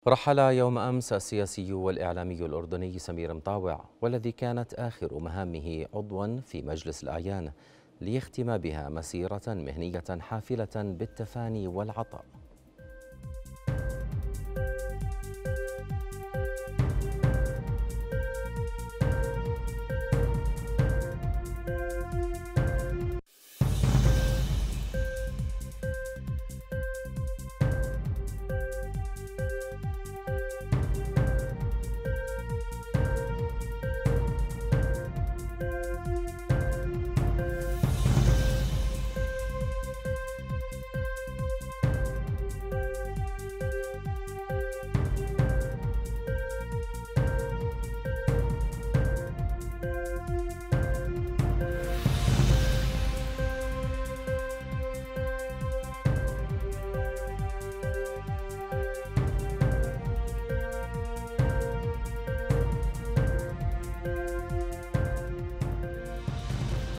رحل يوم أمس السياسي والإعلامي الأردني سمير مطاوع، والذي كانت آخر مهامه عضوا في مجلس الأعيان، ليختم بها مسيرة مهنية حافلة بالتفاني والعطاء.